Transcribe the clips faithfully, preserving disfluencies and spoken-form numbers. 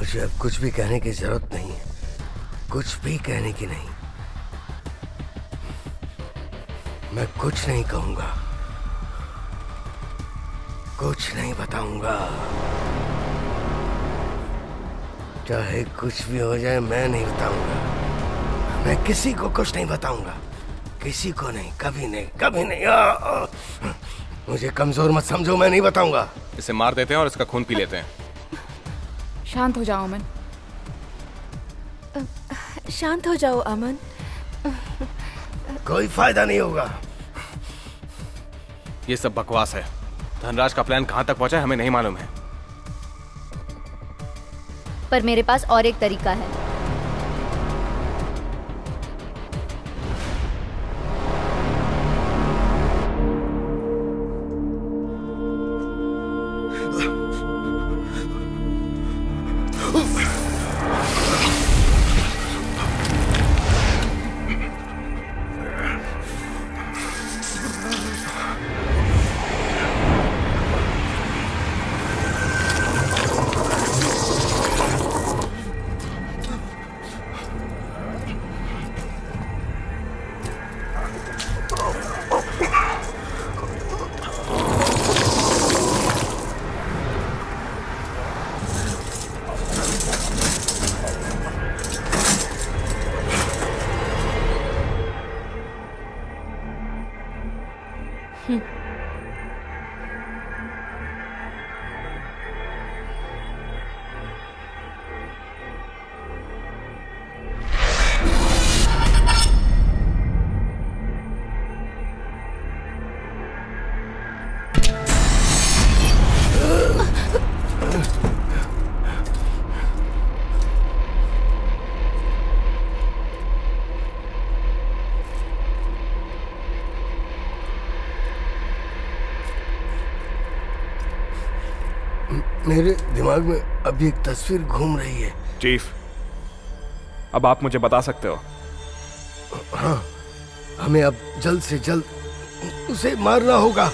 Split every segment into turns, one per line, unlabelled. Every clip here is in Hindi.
मुझे अब कुछ भी कहने की जरूरत नहीं है, कुछ भी कहने की नहीं। मैं कुछ नहीं कहूंगा, कुछ नहीं बताऊंगा। चाहे कुछ भी हो जाए मैं नहीं बताऊंगा। मैं किसी को कुछ नहीं बताऊंगा, किसी को नहीं, कभी नहीं, कभी नहीं। आ, आ, मुझे कमजोर मत समझो, मैं नहीं बताऊंगा।
इसे मार देते हैं और इसका खून पी लेते हैं।
शांत हो जाओ अमन।
शांत हो जाओ अमन।
कोई फायदा नहीं होगा।
ये सब बकवास है। धनराज का प्लान कहां तक पहुंचा है हमें नहीं मालूम है।
पर मेरे पास और एक तरीका है।
मेरे दिमाग में अभी एक तस्वीर घूम रही है।
चीफ, अब आप मुझे बता सकते हो?
हाँ, हमें अब जल्द से जल्द उसे मारना होगा।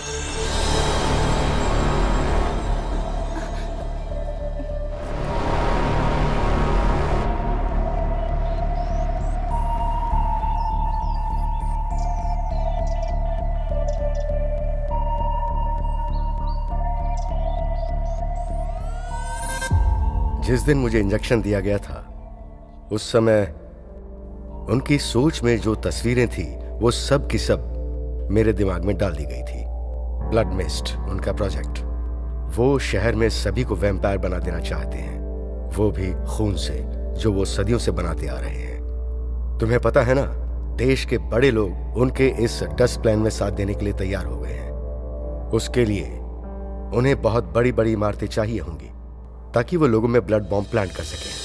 जिस दिन मुझे इंजेक्शन दिया गया था उस समय उनकी सोच में जो तस्वीरें थी वो सब की सब मेरे दिमाग में डाल दी गई थी। ब्लड मिस्ट उनका प्रोजेक्ट। वो शहर में सभी को वैम्पायर बना देना चाहते हैं, वो भी खून से, जो वो सदियों से बनाते आ रहे हैं। तुम्हें पता है ना, देश के बड़े लोग उनके इस डस्ट प्लान में साथ देने के लिए तैयार हो गए हैं। उसके लिए उन्हें बहुत बड़ी बड़ी इमारतें चाहिए होंगी ताकि वो लोगों में ब्लड बॉम्ब प्लांट कर सके।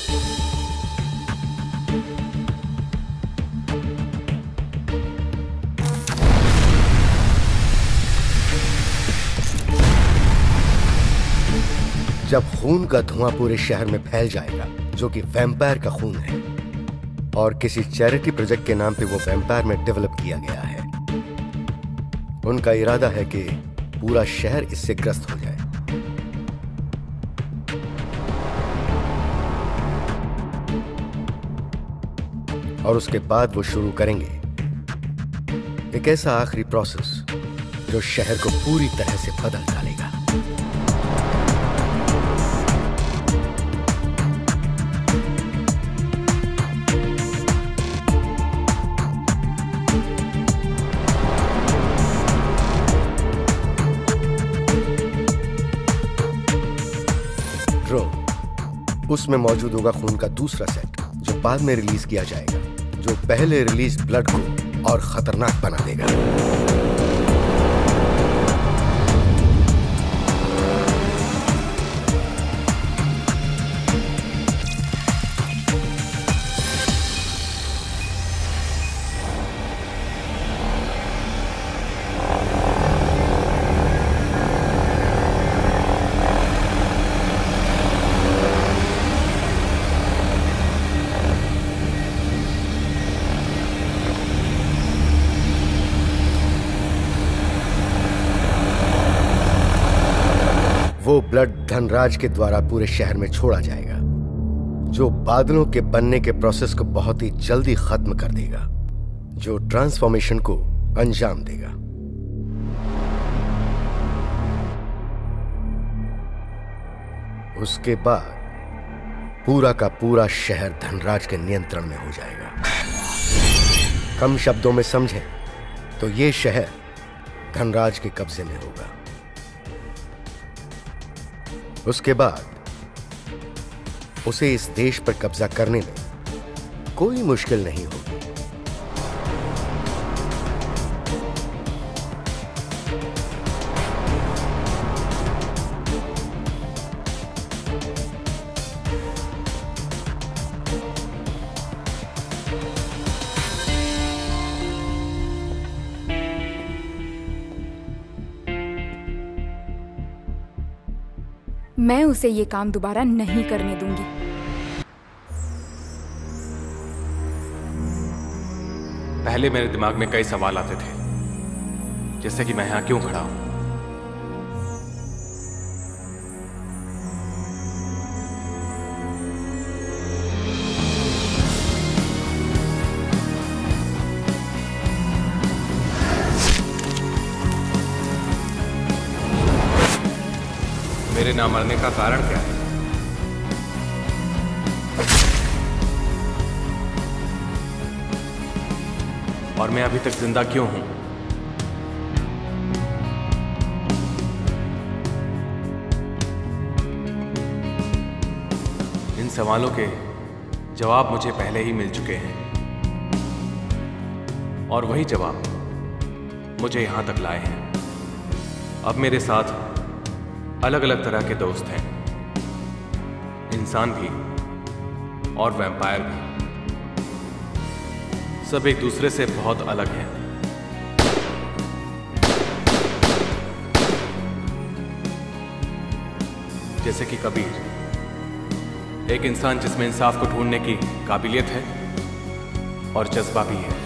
जब खून का धुआं पूरे शहर में फैल जाएगा, जो कि वैम्पायर का खून है और किसी चैरिटी प्रोजेक्ट के नाम पे वो वैम्पायर में डेवलप किया गया है, उनका इरादा है कि पूरा शहर इससे ग्रस्त हो जाए। और उसके बाद वो शुरू करेंगे एक ऐसा आखिरी प्रोसेस जो शहर को पूरी तरह से बदल डालेगा। ड्रोन, उसमें मौजूद होगा खून का दूसरा सेट जो बाद में रिलीज किया जाएगा, जो पहले रिलीज ब्लड को और खतरनाक बना देगा। वो ब्लड धनराज के द्वारा पूरे शहर में छोड़ा जाएगा जो बादलों के बनने के प्रोसेस को बहुत ही जल्दी खत्म कर देगा, जो ट्रांसफॉर्मेशन को अंजाम देगा। उसके बाद पूरा का पूरा शहर धनराज के नियंत्रण में हो जाएगा। कम शब्दों में समझें तो यह शहर धनराज के कब्जे में होगा। उसके बाद उसे इस देश पर कब्जा करने में कोई मुश्किल नहीं होगी।
मैं उसे ये काम दोबारा नहीं करने दूंगी।
पहले मेरे दिमाग में कई सवाल आते थे, जैसे कि मैं यहां क्यों खड़ा हूं, मेरे ना मरने का कारण क्या है, और मैं अभी तक जिंदा क्यों हूं। इन सवालों के जवाब मुझे पहले ही मिल चुके हैं, और वही जवाब मुझे यहां तक लाए हैं। अब मेरे साथ अलग अलग तरह के दोस्त हैं, इंसान भी और वैम्पायर भी। सब एक दूसरे से बहुत अलग हैं। जैसे कि कबीर, एक इंसान जिसमें इंसाफ को ढूंढने की काबिलियत है और जज्बा भी है।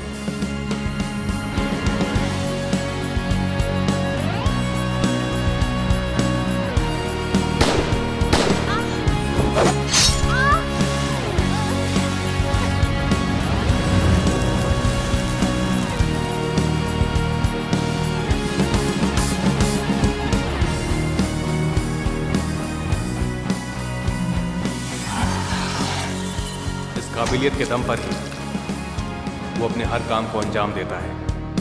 काबिलियत के दम पर ही वो अपने हर काम को अंजाम देता है।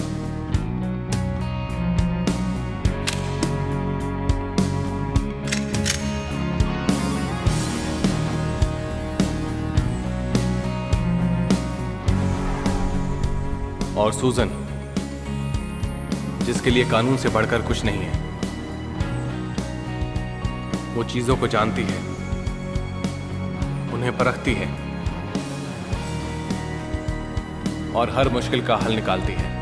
और सूजन, जिसके लिए कानून से बढ़कर कुछ नहीं है, वो चीजों को जानती है, उन्हें परखती है और हर मुश्किल का हल निकालती है।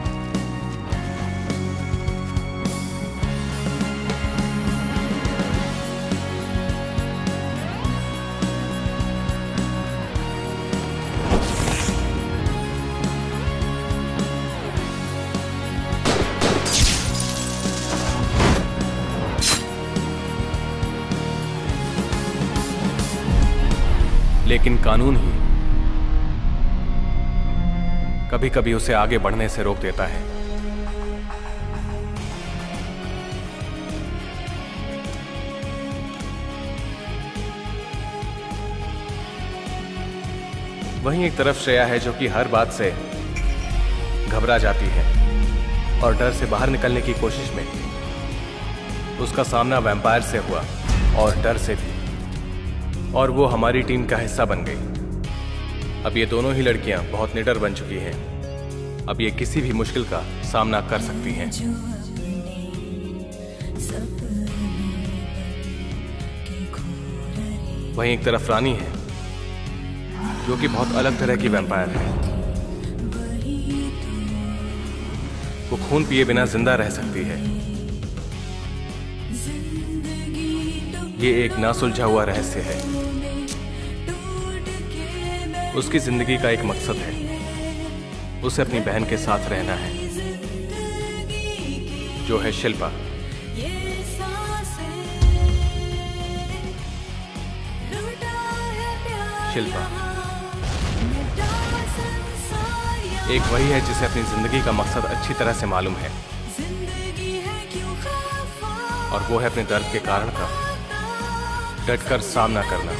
लेकिन कानून ही कभी कभी उसे आगे बढ़ने से रोक देता है। वहीं एक तरफ श्रेया है जो कि हर बात से घबरा जाती है और डर से बाहर निकलने की कोशिश में उसका सामना वैम्पायर से हुआ और डर से भी, और वो हमारी टीम का हिस्सा बन गई। अब ये दोनों ही लड़कियां बहुत निडर बन चुकी हैं। अब ये किसी भी मुश्किल का सामना कर सकती हैं। वहीं एक तरफ रानी है जो कि बहुत अलग तरह की वैम्पायर है। वो खून पिए बिना जिंदा रह सकती है। ये एक ना सुलझा हुआ रहस्य है। उसकी जिंदगी का एक मकसद है, उसे अपनी बहन के साथ रहना है, जो है शिल्पा। शिल्पा। एक वही है जिसे अपनी जिंदगी का मकसद अच्छी तरह से मालूम है, और वो है अपने दर्द के कारण का डटकर सामना करना,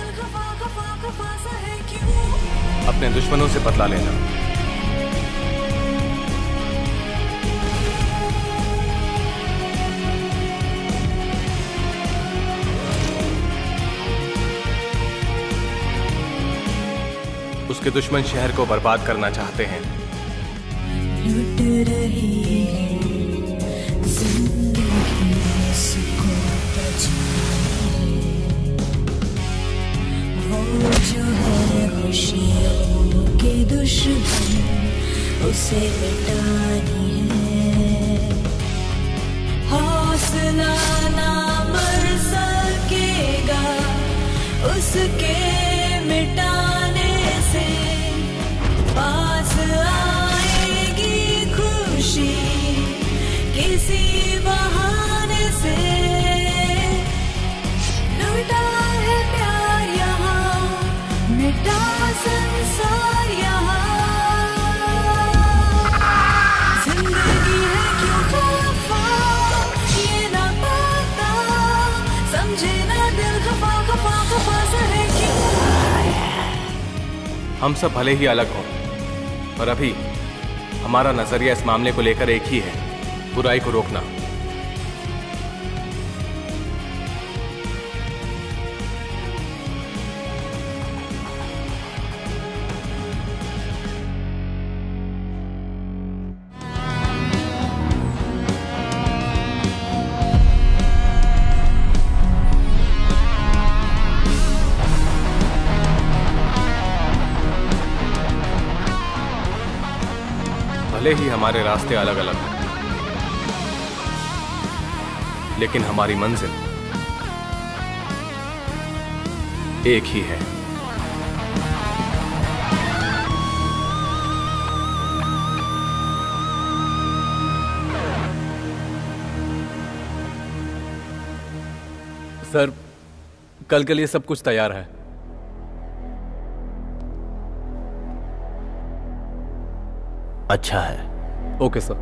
अपने दुश्मनों से बदला लेना। उसके दुश्मन शहर को बर्बाद करना चाहते हैं।
लुट रही है जिंदगी, उसको बचाए वो जो है खुशियों के दुश्मन, उसे मिटानी है। हौसला ना मर सकेगा उसके मिटाने से, पास आएगी खुशी किसी बहाने से। लुटा है प्यार यहाँ, मिटा संसार यहाँ, जिंदगी है क्यों खफा ये ना पता, समझे ना दिल खफा खफा खफा सा है क्यों।
हम सब भले ही अलग हों, पर अभी हमारा नजरिया इस मामले को लेकर एक ही है, बुराई को रोकना। भले ही हमारे रास्ते अलग अलग हैं, लेकिन हमारी मंजिल एक ही है।
सर, कल के लिए सब कुछ तैयार है।
अच्छा है।
Okay sir.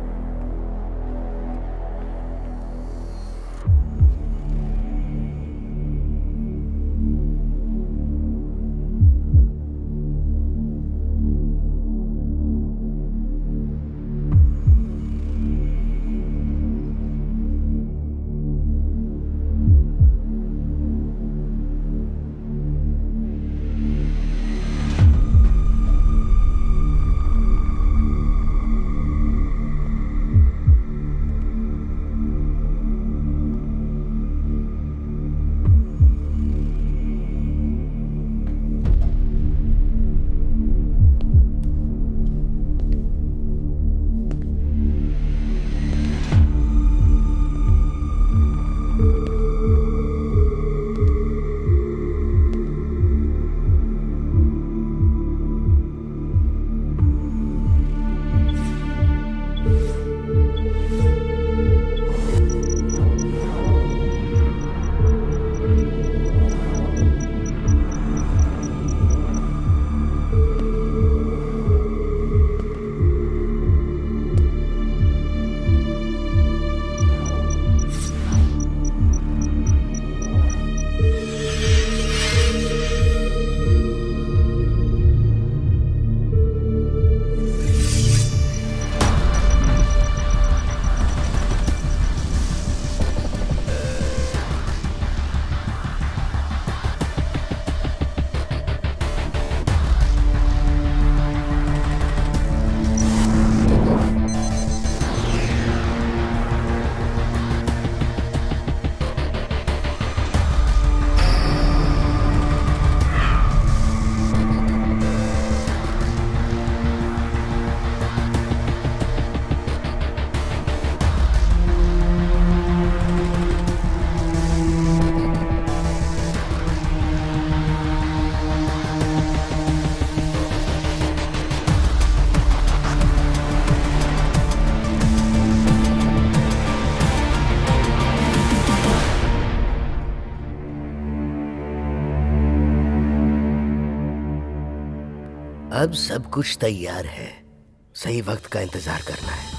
अब सब कुछ तैयार है, सही वक्त का इंतजार करना है।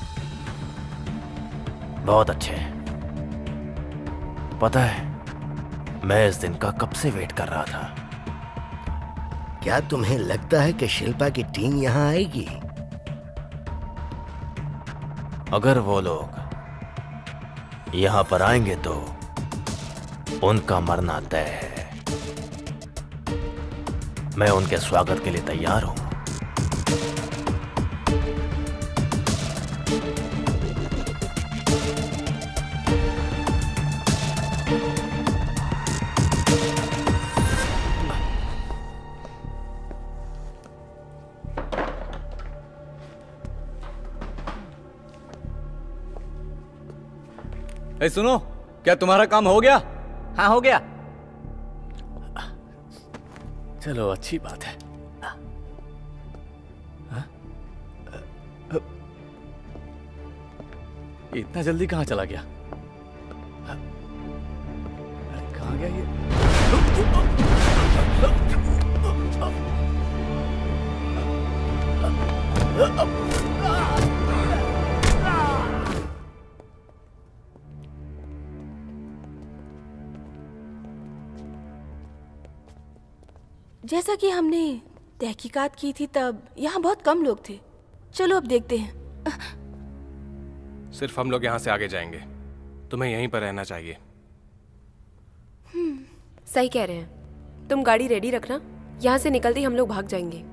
बहुत अच्छे। पता है, मैं इस दिन का कब से वेट कर रहा था।
क्या तुम्हें लगता है कि शिल्पा की टीम यहाँ आएगी?
अगर वो लोग यहाँ पर आएंगे तो उनका मरना तय है। मैं उनके स्वागत के लिए तैयार हूं।
ए, सुनो, क्या तुम्हारा काम हो गया?
हाँ, हो गया। चलो, अच्छी बात है। हाँ? इतना जल्दी कहाँ चला गया? अरे कहाँ गया ये?
जैसा कि हमने तहकीकात की थी तब यहाँ बहुत कम लोग थे। चलो अब देखते हैं।
सिर्फ हम लोग यहाँ से आगे जाएंगे, तुम्हें यहीं पर रहना चाहिए।
सही कह रहे हैं। तुम गाड़ी रेडी रखना, यहाँ से निकलते ही हम लोग भाग जाएंगे।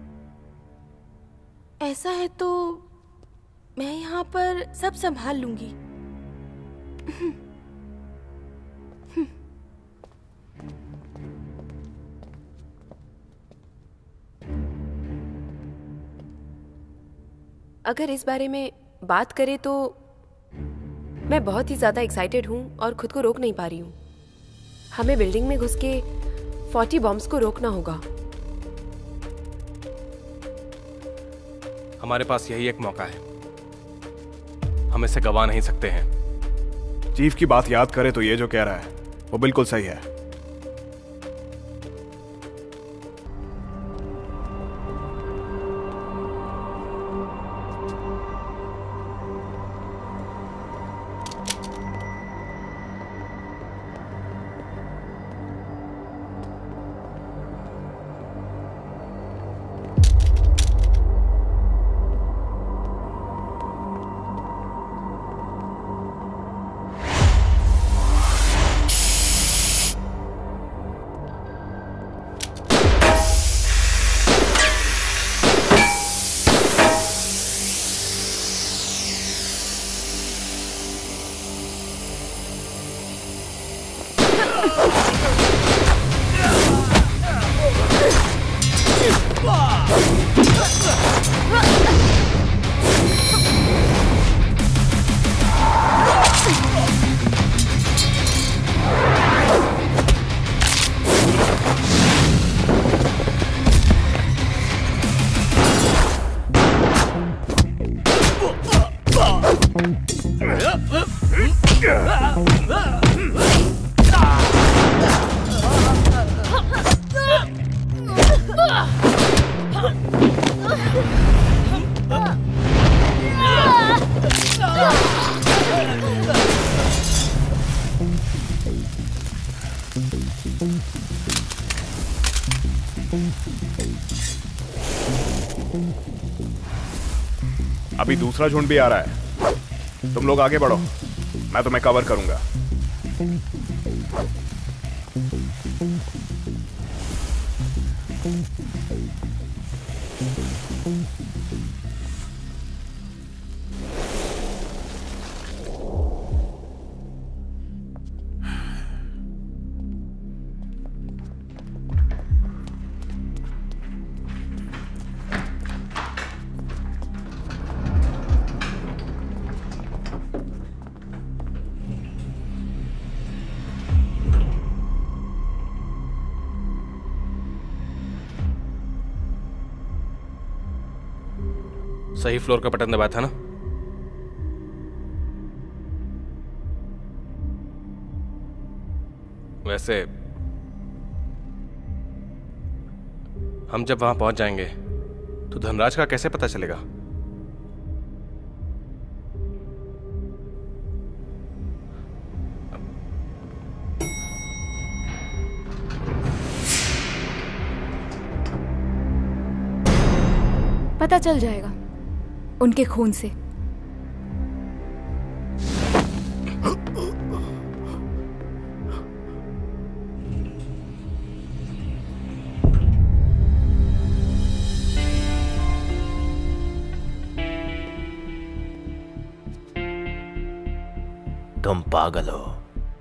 ऐसा है तो मैं यहाँ पर सब संभाल लूंगी।
अगर इस बारे में बात करें तो मैं बहुत ही ज्यादा एक्साइटेड हूँ और खुद को रोक नहीं पा रही हूँ। हमें बिल्डिंग में घुस के चालीस बॉम्ब्स को रोकना होगा।
हमारे पास यही एक मौका है, हम इसे गवा नहीं सकते हैं।
चीफ की बात याद करे तो ये जो कह रहा है वो बिल्कुल सही है। अभी दूसरा झुंड भी आ रहा है, तुम लोग आगे बढ़ो, मैं तुम्हें कवर करूंगा।
सही फ्लोर का बटन दबाया था ना? वैसे हम जब वहां पहुंच जाएंगे तो धनराज का कैसे पता चलेगा?
पता चल जाएगा उनके खून से।
तुम पागल हो।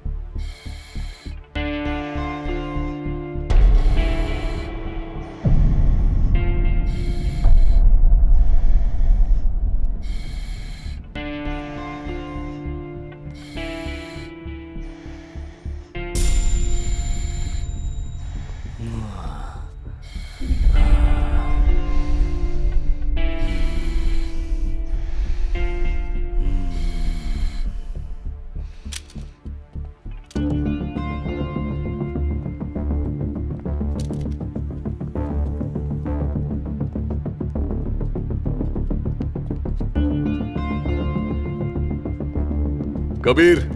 कबीर,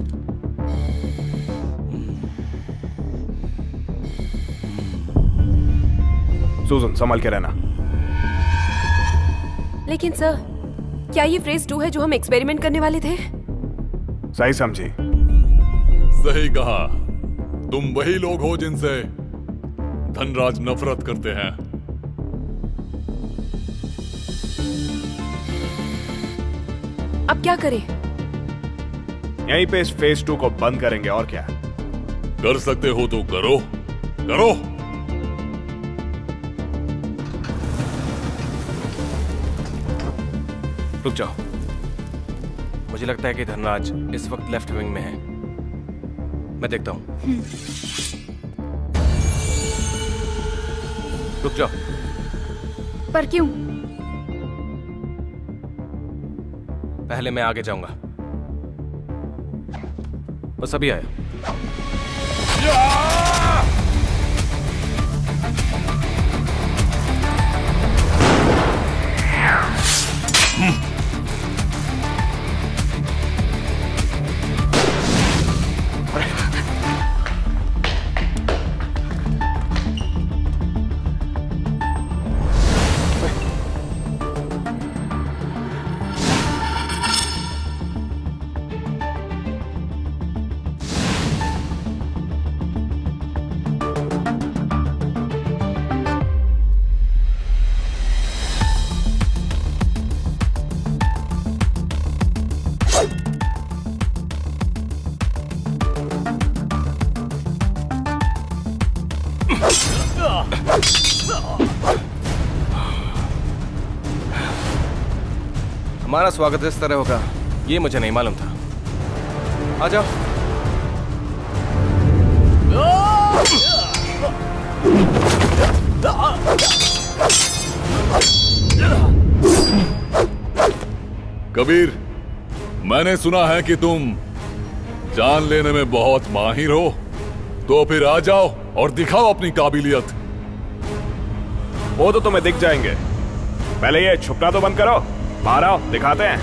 सुजन संभाल के रहना।
लेकिन सर, क्या ये फ्रेज टू है जो हम एक्सपेरिमेंट करने वाले थे?
सही समझी।
सही कहा। तुम वही लोग हो जिनसे धनराज नफरत करते हैं।
अब क्या करें?
यहीं पे इस फेज टू को बंद करेंगे और क्या।
कर सकते हो तो करो, करो।
रुक जाओ, मुझे लगता है कि धनराज इस वक्त लेफ्ट विंग में है। मैं देखता हूं। रुक जाओ।
पर क्यों?
पहले मैं आगे जाऊंगा। बस अभी आया। हमारा स्वागत इस तरह होगा ये मुझे नहीं मालूम था। आ जाओ।
कबीर, मैंने सुना है कि तुम जान लेने में बहुत माहिर हो, तो फिर आ जाओ और दिखाओ अपनी काबिलियत।
वो तो तुम्हें दिख जाएंगे, पहले ये छुपना तो बंद करो। बाहर आओ, दिखाते हैं।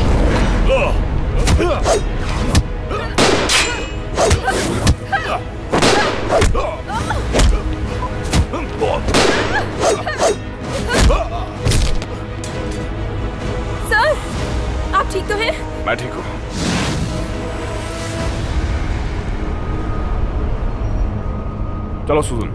सर, आप ठीक तो हैं?
मैं ठीक हूँ। चलो सुजन।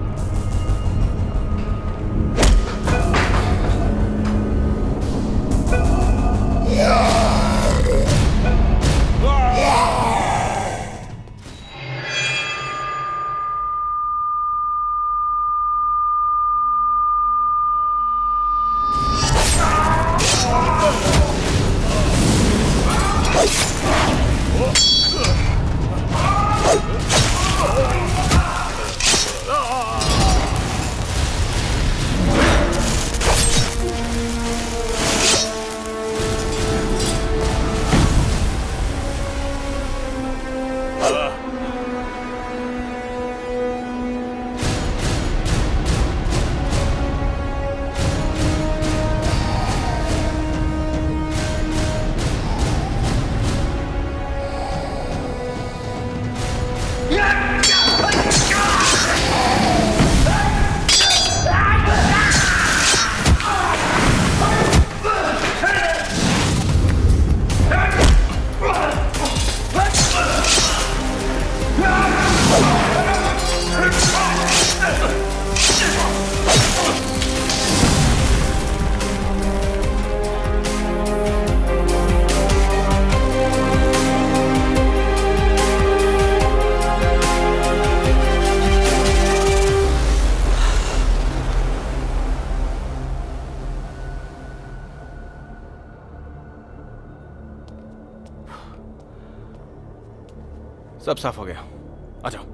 सब साफ हो गया, आ जाओ।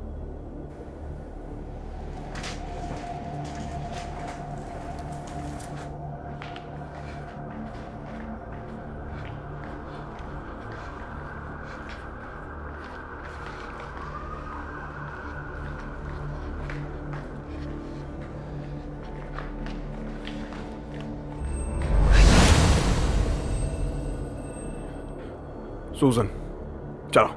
सूजन, चलो।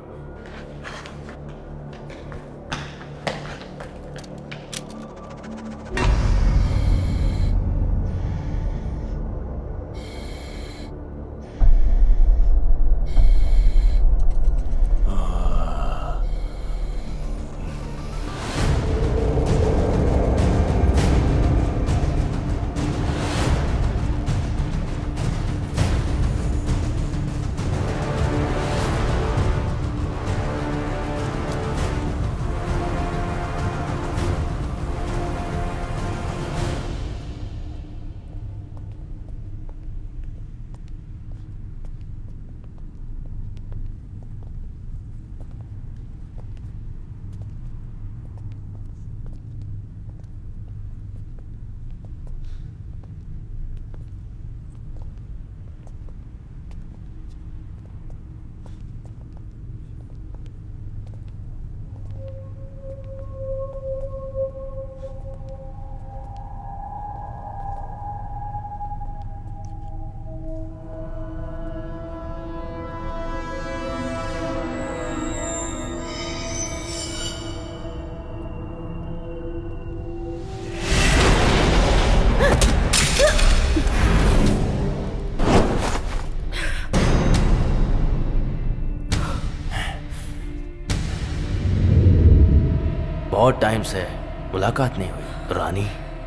बहुत टाइम से मुलाकात नहीं हुई रानी।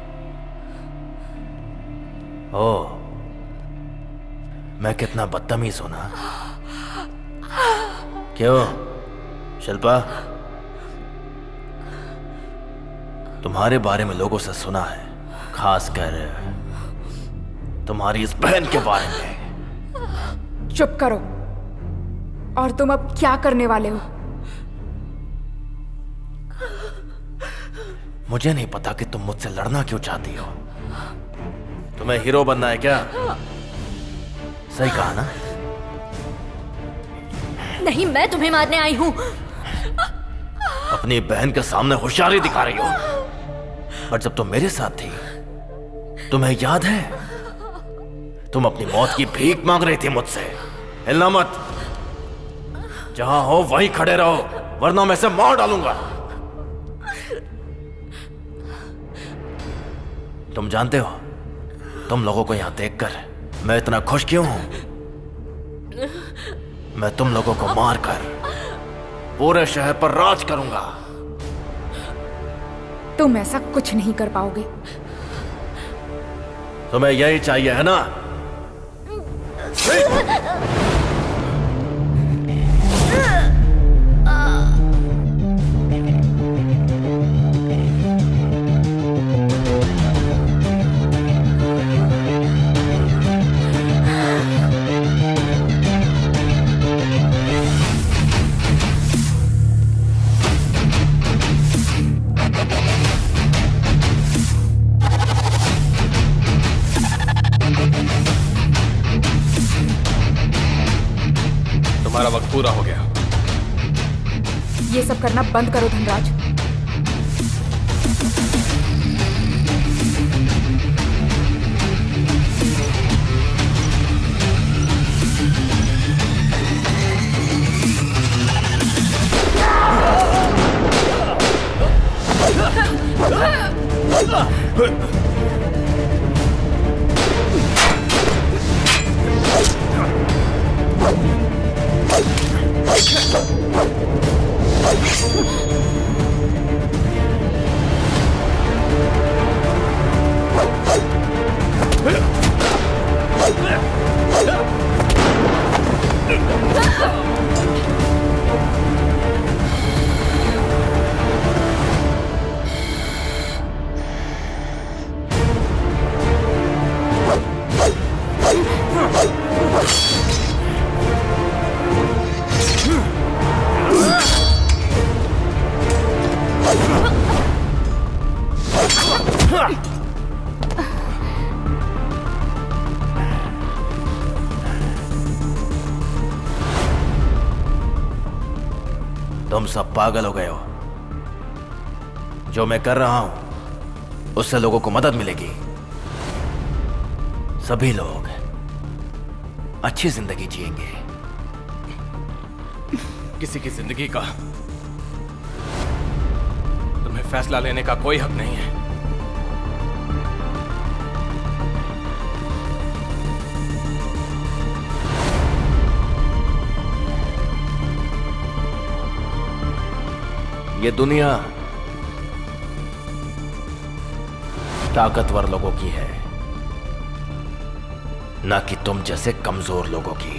ओ, मैं कितना बदतमीज हूं ना। क्यों शिल्पा, तुम्हारे बारे में लोगों से सुना है, खासकर तुम्हारी इस बहन के बारे में।
चुप करो। और तुम अब क्या करने वाले हो?
मुझे नहीं पता कि तुम मुझसे लड़ना क्यों चाहती हो। तुम्हें हीरो बनना है क्या? सही कहा ना?
नहीं, मैं तुम्हें मारने आई हूं।
अपनी बहन के सामने होशियारी दिखा रही हो, पर जब तुम मेरे साथ थी, तुम्हें याद है, तुम अपनी मौत की भीख मांग रही थी मुझसे। हिलना मत, जहां हो वहीं खड़े रहो, वरना मैं इसे मार डालूंगा। तुम जानते हो, तुम लोगों को यहां देखकर मैं इतना खुश क्यों हूं? मैं तुम लोगों को मारकर पूरे शहर पर राज करूंगा।
तुम ऐसा कुछ नहीं कर पाओगे।
तुम्हें यही चाहिए है ना?
तुम्हारा वक्त पूरा हो गया।
ये सब करना बंद करो धनराज।
तुम सब पागल हो गए हो। जो मैं कर रहा हूं उससे लोगों को मदद मिलेगी। सभी लोग अच्छी जिंदगी जिएंगे।
किसी की जिंदगी का तुम्हें फैसला लेने का कोई हक नहीं है।
ये दुनिया ताकतवर लोगों की है, ना कि तुम जैसे कमजोर लोगों की।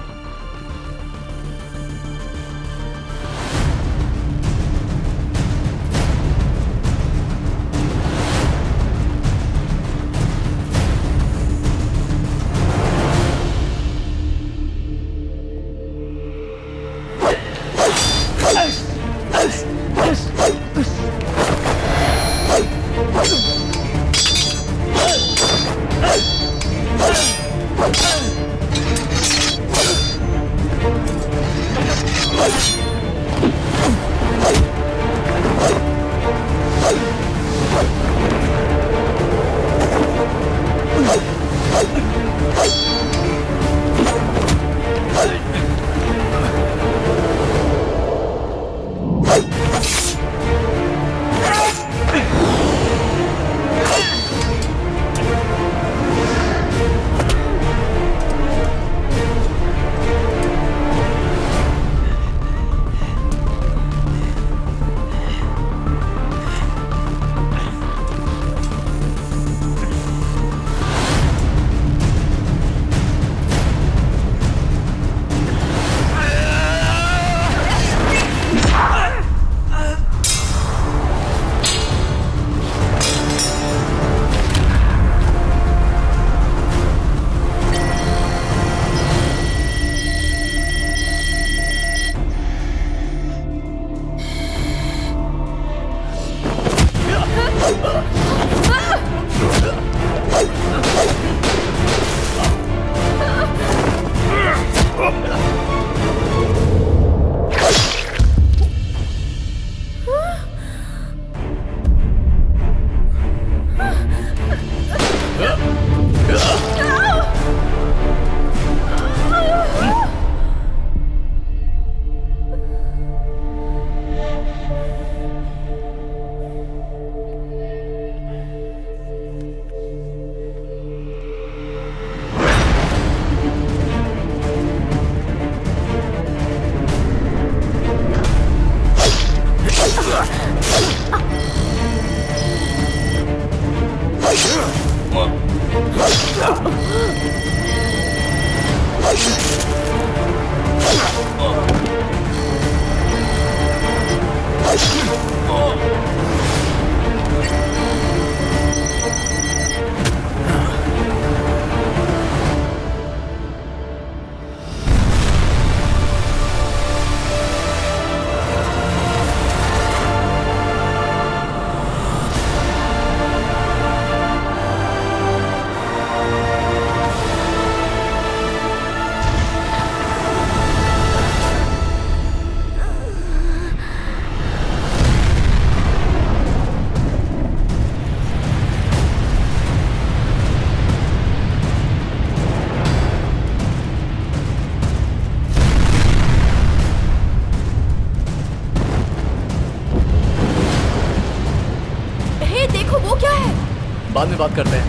बाद में बात करते हैं।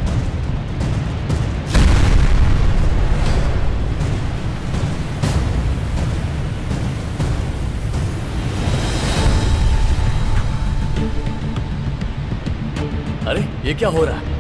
अरे ये क्या हो रहा है?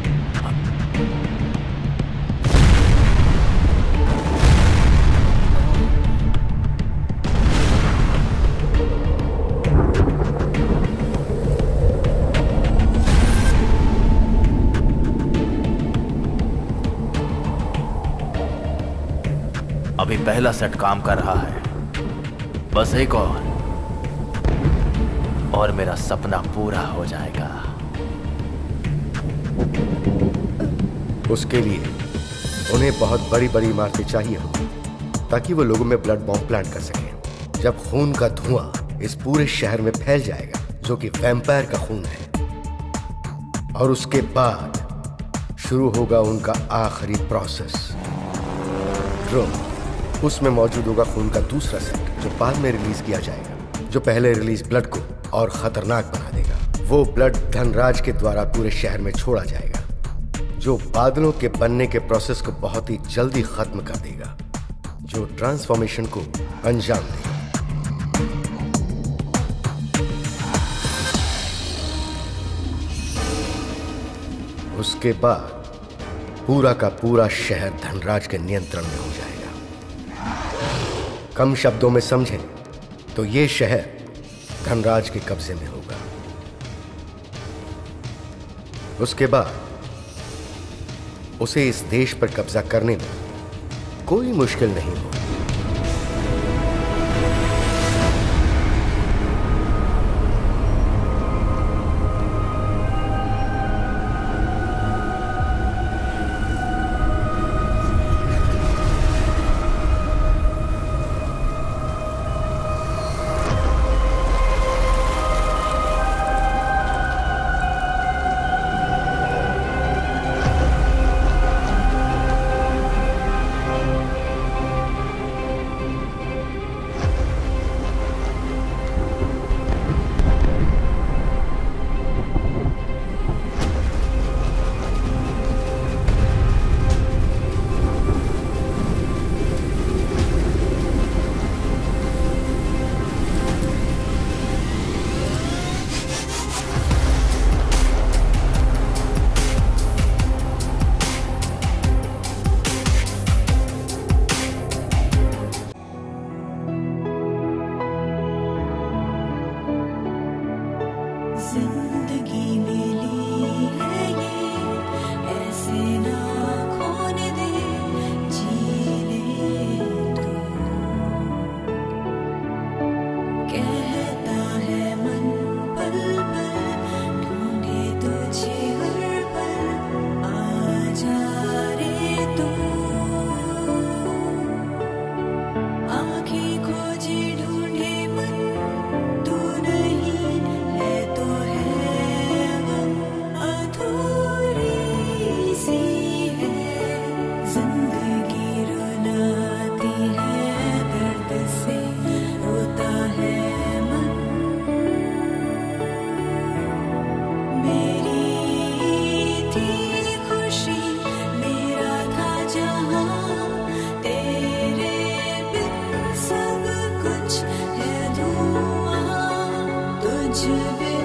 अभी पहला सेट काम कर रहा है, बस एक और और मेरा सपना पूरा हो जाएगा।
उसके लिए उन्हें बहुत बड़ी बड़ी इमारतें चाहिए होंगी ताकि वो लोगों में ब्लड बॉम्ब प्लांट कर सकें। जब खून का धुआं इस पूरे शहर में फैल जाएगा, जो कि वैम्पायर का खून है, और उसके बाद शुरू होगा उनका आखिरी प्रोसेस, ड्रम। उसमें मौजूद होगा खून का दूसरा सेट जो बाद में रिलीज किया जाएगा, जो पहले रिलीज ब्लड को और खतरनाक बना देगा। वो ब्लड धनराज के द्वारा पूरे शहर में छोड़ा जाएगा, जो बादलों के बनने के प्रोसेस को बहुत ही जल्दी खत्म कर देगा, जो ट्रांसफॉर्मेशन को अंजाम देगा। उसके बाद पूरा का पूरा शहर धनराज के नियंत्रण में हो जाएगा। कम शब्दों में समझें तो यह शहर धनराज के कब्जे में होगा। उसके बाद उसे इस देश पर कब्जा करने में कोई मुश्किल नहीं होगी।
तुझ